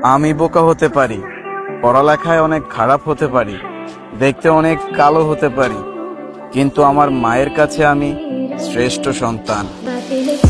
আমি বোকা হতে পারি, পড়ালেখায় অনেক খারাপ হতে পারি, দেখতে অনেক কালো হতে পারি, কিন্তু আমার মায়ের কাছে আমি শ্রেষ্ঠ সন্তান।